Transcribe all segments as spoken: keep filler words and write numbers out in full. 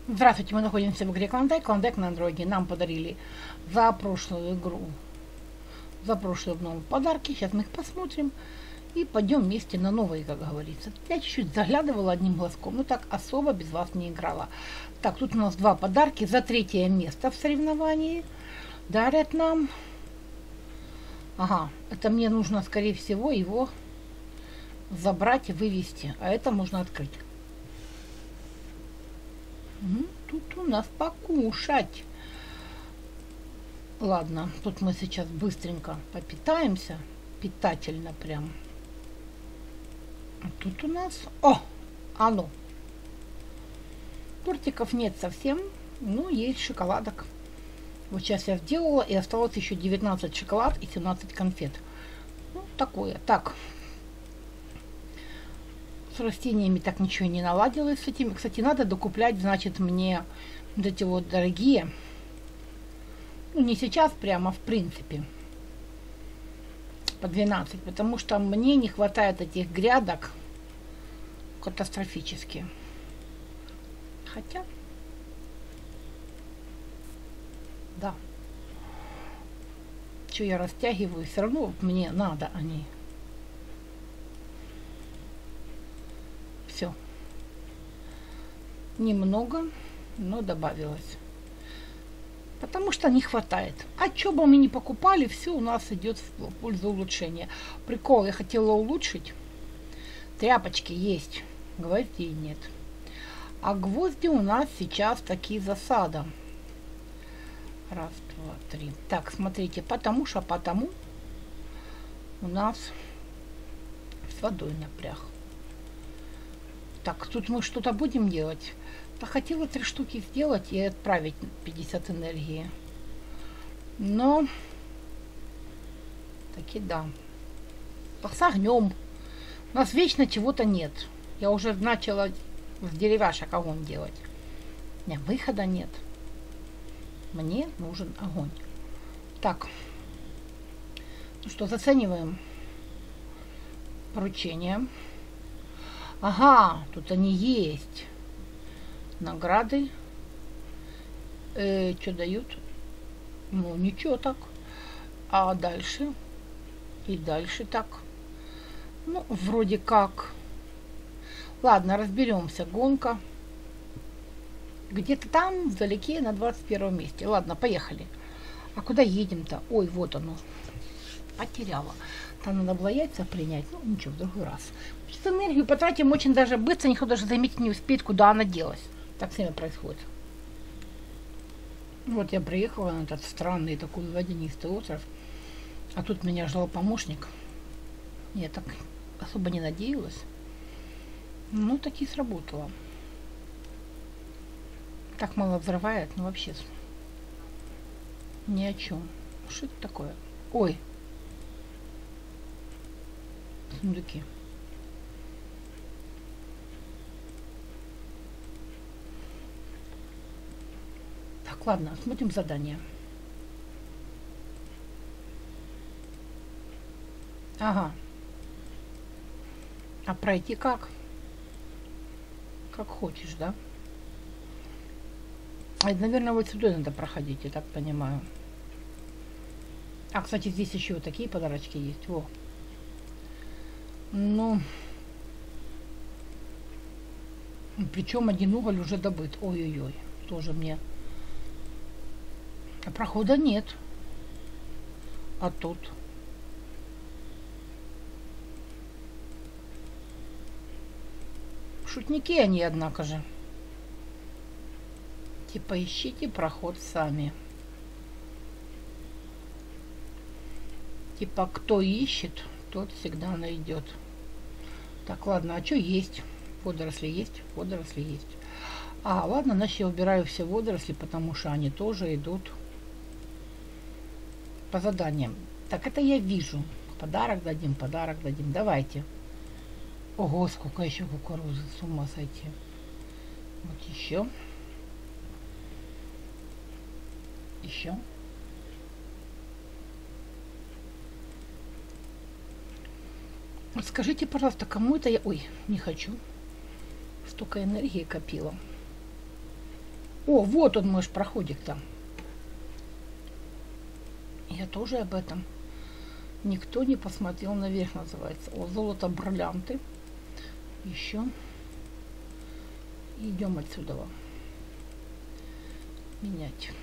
Здравствуйте, мы находимся в игре Клондайк. Клондайк на андроиде. Нам подарили за прошлую игру, за прошлую обнову подарки. Сейчас мы их посмотрим и пойдем вместе на новые, как говорится. Я чуть-чуть заглядывала одним глазком, но так особо без вас не играла. Так, тут у нас два подарки за третье место в соревновании. Дарят нам. Ага, это мне нужно, скорее всего, его забрать и вывести. А это можно открыть. Тут у нас покушать. Ладно, тут мы сейчас быстренько попитаемся. Питательно прям. А тут у нас... О! А ну! Тортиков нет совсем. Ну, есть шоколадок. Вот сейчас я сделала, и осталось еще девятнадцать шоколад и семнадцать конфет. Ну, такое. Так. С растениями так ничего не наладилось с этими. Кстати, надо докуплять, значит, мне вот эти вот дорогие. Ну, не сейчас прямо, а в принципе. По двенадцать. Потому что мне не хватает этих грядок катастрофически. Хотя... Да. Что я растягиваю? Все равно мне надо они. Все. Немного, но добавилось. Потому что не хватает. А что бы мы ни покупали, все у нас идет в пользу улучшения. Прикол, я хотела улучшить. Тряпочки есть. Гвозди нет. А гвозди у нас сейчас такие засада. Раз, два, три. Так, смотрите, потому что потому у нас с водой напряг. Так, тут мы что-то будем делать. Да, хотела три штуки сделать и отправить пятьдесят энергии. Но таки да. С огнем. У нас вечно чего-то нет. Я уже начала с деревяшек огонь делать. Не, выхода нет. Мне нужен огонь. Так. Ну что, зацениваем поручение. Ага, тут они есть. Награды. Э, что дают? Ну, ничего так. А дальше? И дальше так. Ну, вроде как. Ладно, разберемся. Гонка. Где-то там, вдалеке, на двадцать первом месте. Ладно, поехали. А куда едем-то? Ой, вот оно. Потеряла. Там надо было яйца принять. Ну, ничего, в другой раз. Сейчас энергию потратим очень даже быстро. Никто даже заметить не успеет, куда она делась. Так всегда происходит. Вот я приехала на этот странный такой водянистый остров. А тут меня ждал помощник. Я так особо не надеялась. Ну, таки сработало. Так мало взрывает, ну вообще ни о чем. Что это такое? Ой. Сундуки. Так, ладно, смотрим задание. Ага. А пройти как? Как хочешь, да? А, наверное, вот сюда надо проходить, я так понимаю. А, кстати, здесь еще вот такие подарочки есть. Во. Ну. Причем один уголь уже добыт. Ой-ой-ой. Тоже мне. А прохода нет. А тут. Шутники они, однако же. Типа ищите проход сами. Типа кто ищет, тот всегда найдет. Так, ладно, а что есть? Водоросли есть? Водоросли есть. А, ладно, значит я убираю все водоросли, потому что они тоже идут по заданиям. Так, это я вижу. Подарок дадим, подарок дадим. Давайте. Ого, сколько еще кукурузы, с ума сойти. Вот еще. Еще. Скажите, пожалуйста, кому это я... Ой, не хочу. Столько энергии копила. О, вот он мой проходик-то. Я тоже об этом. Никто не посмотрел наверх, называется. О, золото, бриллианты. Еще. Идем отсюда. Менять.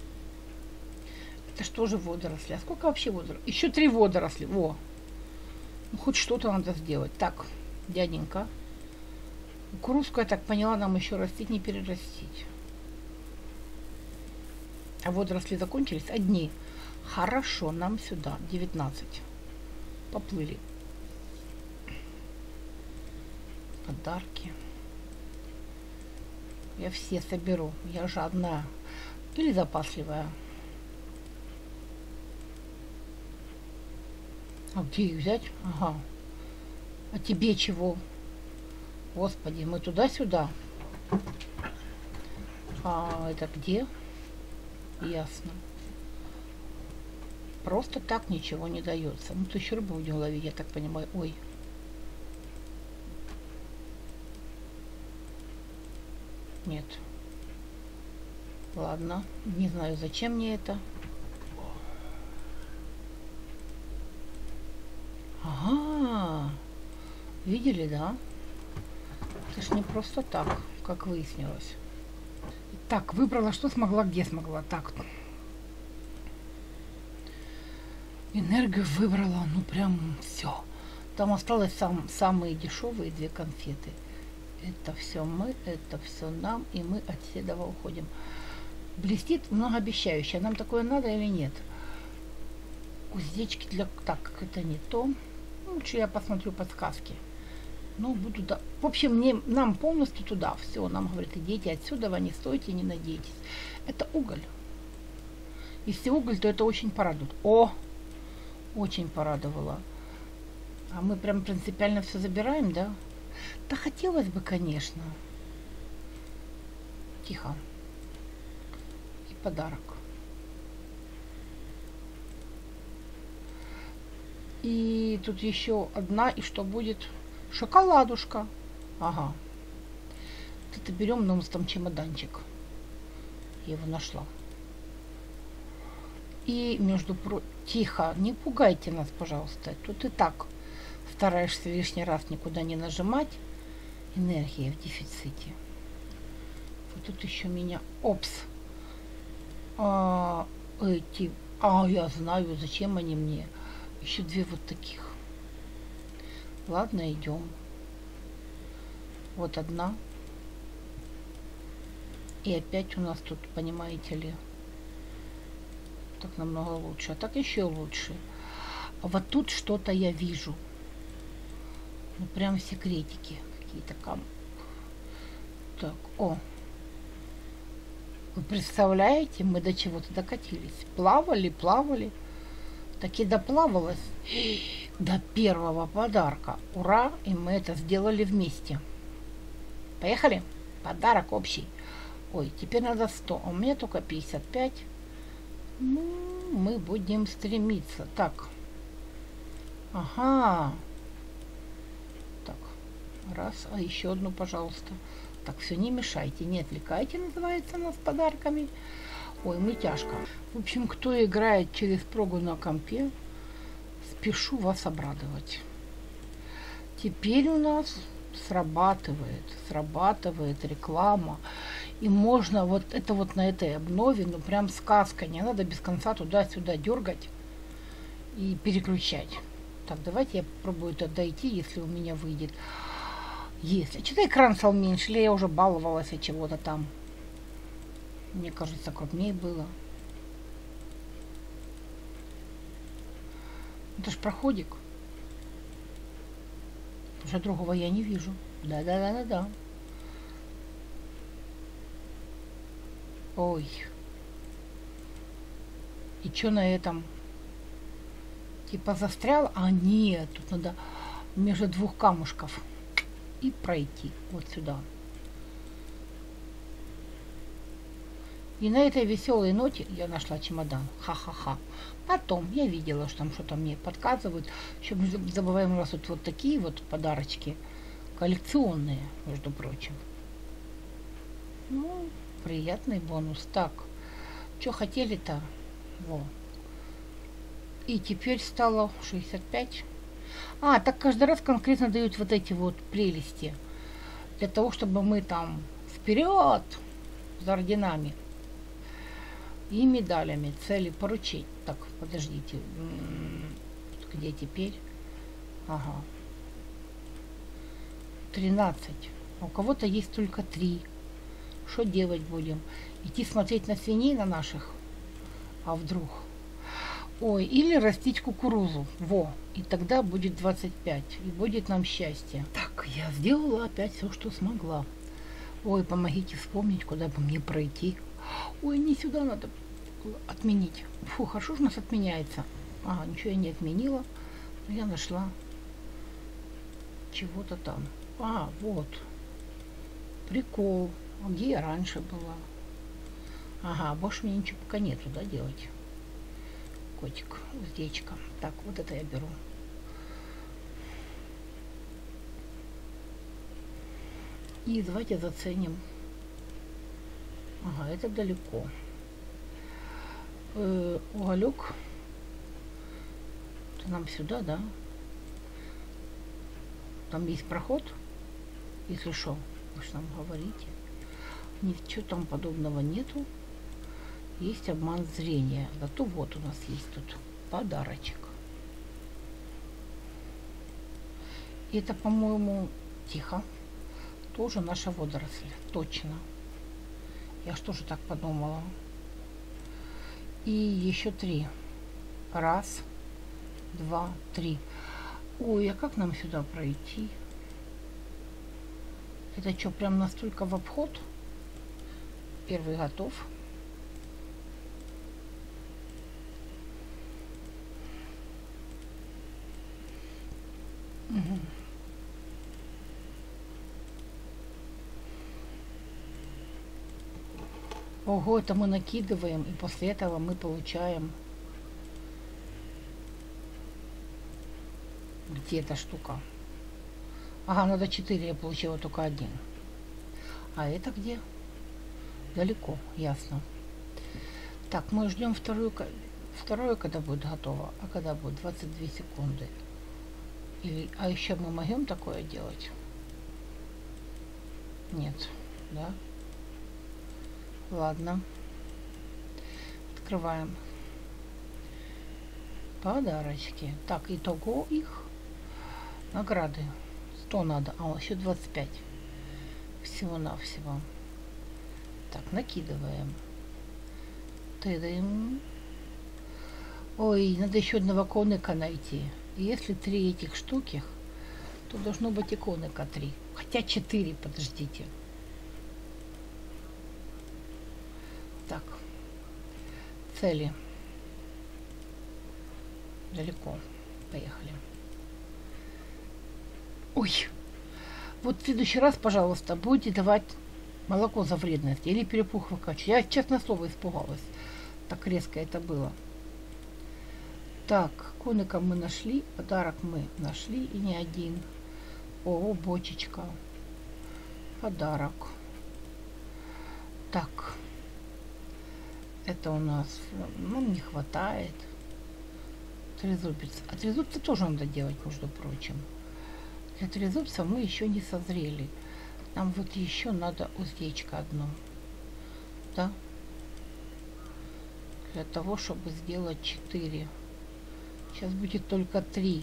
Это что же водоросли? А сколько вообще водорослей? Еще три водоросли. Во. Ну, хоть что-то надо сделать. Так, дяденька. Кукурузку, я так поняла, нам еще растить, не перерастить. А водоросли закончились? Одни. Хорошо, нам сюда. девятнадцать. Поплыли. Подарки. Я все соберу. Я жадная. Или запасливая. А где их взять? Ага. А тебе чего? Господи, мы туда-сюда. А это где? Ясно. Просто так ничего не дается. Ну, то еще рыбу будем ловить, я так понимаю. Ой. Нет. Ладно. Не знаю, зачем мне это. Ага. Видели, да? Это ж не просто так, как выяснилось. Так, выбрала, что смогла, где смогла. Так. Энергию выбрала, ну прям все. Там осталось сам, самые дешевые две конфеты. Это все мы, это все нам, и мы от седова уходим. Блестит многообещающе. Нам такое надо или нет? Уздечки для... Так, это не то. Лучше я посмотрю подсказки. Ну, буду... Да. В общем, мне, нам полностью туда. Все, нам говорят, идите отсюда, вы не стойте, не надейтесь. Это уголь. Если уголь, то это очень порадует. О! Очень порадовало. А мы прям принципиально все забираем, да? Да хотелось бы, конечно. Тихо. И подарок. И тут еще одна, и что будет? Шоколадушка. Ага. Это берем, но у нас там чемоданчик. Я его нашла. И между прочим... Тихо, не пугайте нас, пожалуйста. Тут и так стараешься лишний раз никуда не нажимать. Энергия в дефиците. Вот тут еще меня... Опс. А, эти... А, я знаю, зачем они мне. Еще две вот таких. Ладно, идем. Вот одна. И опять у нас тут, понимаете ли, так намного лучше. А так еще лучше. А вот тут что-то я вижу. Ну, прям секретики какие-то. Кам... Так, о. Вы представляете, мы до чего-то докатились. Плавали, плавали. Так и доплавалась до первого подарка. Ура! И мы это сделали вместе. Поехали? Подарок общий. Ой, теперь надо сто. А у меня только пятьдесят пять. Ну, мы будем стремиться. Так. Ага. Так. Раз. А еще одну, пожалуйста. Так, все, не мешайте, не отвлекайте, называется, нас подарками. Ой, мытяжка. В общем, кто играет через прогу на компе, спешу вас обрадовать. Теперь у нас срабатывает, срабатывает реклама. И можно вот это вот на этой обнове, ну прям сказка. Не надо без конца туда-сюда дергать и переключать. Так, давайте я попробую это дойти, если у меня выйдет. Если. Что-то экран стал меньше, или я уже баловалась от чего-то там. Мне кажется, крупнее было. Это ж проходик. Уже другого я не вижу. Да-да-да-да-да. Ой. И что на этом? Типа застрял? А нет, тут надо между двух камушков и пройти вот сюда. И на этой веселой ноте я нашла чемодан. Ха-ха-ха. Потом я видела, что там что-то мне подсказывают. Еще не забываем, у нас тут вот такие вот подарочки. Коллекционные, между прочим. Ну, Приятный бонус. Так, что хотели-то? Во. И теперь стало шестьдесят пять. А, так каждый раз конкретно дают вот эти вот прелести. Для того, чтобы мы там вперед за орденами и медалями, цели поручить. Так, подождите. Где теперь? Ага. тринадцать. У кого-то есть только три. Что делать будем? Идти смотреть на свиней на наших? А вдруг? Ой, или растить кукурузу. Во. И тогда будет двадцать пять. И будет нам счастье. Так, я сделала опять все, что смогла. Ой, помогите вспомнить, куда бы мне пройти. Ой, не сюда надо отменить. Фу, хорошо же у нас отменяется. Ага, ничего я не отменила. Но я нашла чего-то там. А, вот. Прикол. А где я раньше была? Ага, больше мне ничего пока нету, да, делать? Котик, уздечка. Так, вот это я беру. И давайте заценим. Ага, это далеко. Э, уголек. Это нам сюда, да? Там есть проход. Если что, вы же нам говорите. Ничего там подобного нету. Есть обман зрения. Зато вот у нас есть тут подарочек. И это, по-моему, тихо. Тоже наша водоросль. Точно. Я что же так подумала. И еще три. Раз, два, три. Ой, а как нам сюда пройти? Это что, прям настолько в обход? Первый готов. Угу. Ого, это мы накидываем, и после этого мы получаем... Где эта штука? Ага, надо четыре, я получила только один. А это где? Далеко, ясно. Так, мы ждем вторую, второе, когда будет готово. А когда будет? двадцать две секунды. Или, а еще мы можем такое делать? Нет, да? Ладно. Открываем. Подарочки. Так, итого их. Награды. сто надо. А, еще двадцать пять. Всего-навсего. Так, накидываем. Тыдаем. Ой, надо еще одного коника найти. И если три этих штуки, то должно быть и коника три. Хотя четыре, подождите. Так. Цели. Далеко. Поехали. Ой. Вот в следующий раз, пожалуйста, будете давать молоко за вредность или перепух выкачивать. Я, честное слово, испугалась. Так резко это было. Так, коника мы нашли, подарок мы нашли, и не один. О, бочечка. Подарок. Так. Это у нас, ну, не хватает. Трезубец. А трезубца тоже надо делать, между прочим. Для трезубца мы еще не созрели. Нам вот еще надо уздечко одно. Да? Для того, чтобы сделать четыре. Сейчас будет только три.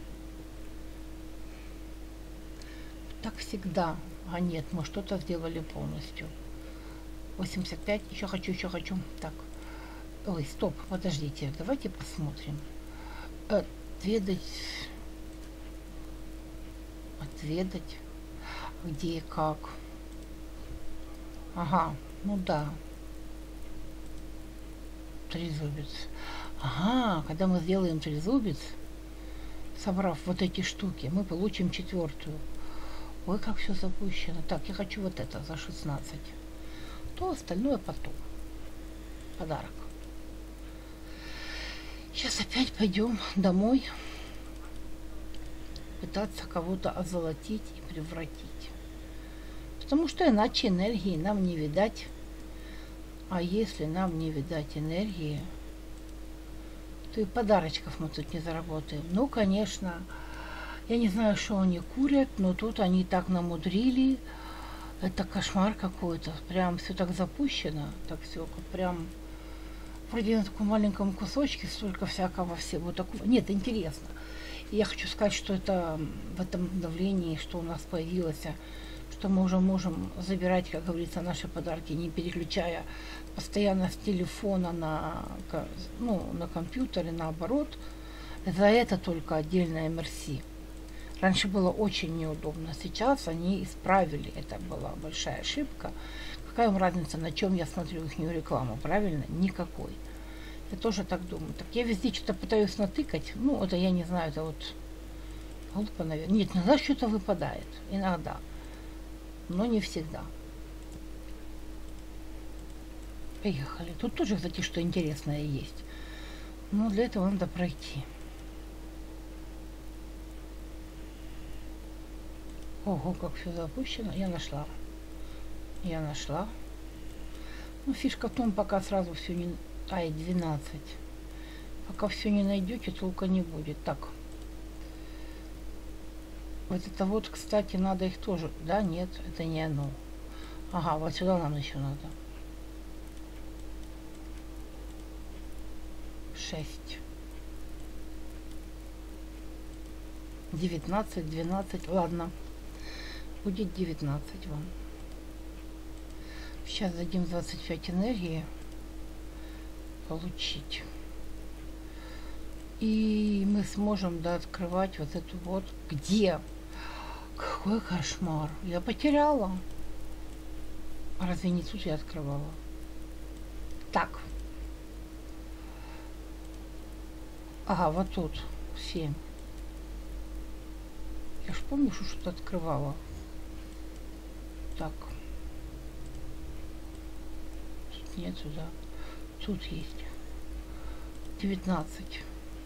Так всегда. А нет, мы что-то сделали полностью. восемьдесят пять. Еще хочу, еще хочу. Так. Ой, стоп, подождите. Давайте посмотрим. Отведать. Отведать. Где и как. Ага, ну да. Трезубец. Ага, когда мы сделаем трезубец, собрав вот эти штуки, мы получим четвертую. Ой, как все запущено. Так, я хочу вот это за шестнадцать. То остальное потом. Подарок. Сейчас опять пойдем домой пытаться кого-то озолотить и превратить. Потому что иначе энергии нам не видать А если нам не видать энергии, то и подарочков мы тут не заработаем. Ну, конечно, я не знаю, что они курят, но тут они так намудрили. Это кошмар какой-то. Прям все так запущено, так все прям вроде на таком маленьком кусочке столько всякого всего такого. Нет, интересно. И я хочу сказать, что это в этом давлении, что у нас появилось, что мы уже можем забирать, как говорится, наши подарки, не переключая постоянно с телефона на, ну, на компьютер и наоборот. За это только отдельная мерси. Раньше было очень неудобно, сейчас они исправили. Это была большая ошибка. Какая им разница, на чем я смотрю их рекламу, правильно? Никакой. Я тоже так думаю. Так я везде что-то пытаюсь натыкать. Ну, это я не знаю, это вот глупо, наверное. Нет, иногда что-то выпадает. Иногда. Но не всегда. Поехали. Тут тоже, кстати, что интересное есть. Но для этого надо пройти. Ого, как все запущено. Я нашла. Я нашла. Ну, фишка в том, пока сразу все не... Ай, двенадцать. Пока все не найдете, толка не будет. Так. Вот это вот, кстати, надо их тоже... Да, нет, это не оно. Ага, вот сюда нам еще надо. Шесть. Девятнадцать, двенадцать. Ладно. Будет девятнадцать вам. Сейчас дадим двадцать пять энергии. Получить. И мы сможем, да, открывать вот эту вот. Где? Какой кошмар. Я потеряла. А разве не тут я открывала? Так. Ага, вот тут. семь. Я ж помню, что что-то открывала. Так. Тут нету, да. Тут есть. девятнадцать.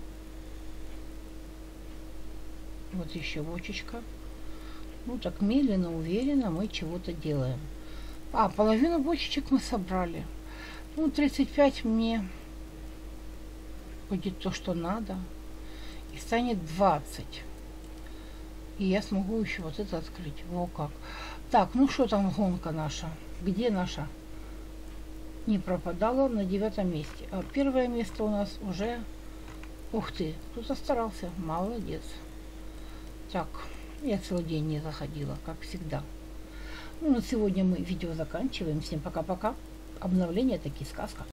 Вот еще бочечка. Ну так медленно, уверенно мы чего-то делаем. А, половину бочечек мы собрали. Ну, тридцать пять мне будет то, что надо. И станет двадцать. И я смогу еще вот это открыть. Во как. Так, ну что там гонка наша? Где наша? Не пропадала на девятом месте. А первое место у нас уже... Ух ты, кто-то старался. Молодец. Так, я целый день не заходила, как всегда. Ну, на сегодня мы видео заканчиваем. Всем пока-пока. Обновление таки сказка.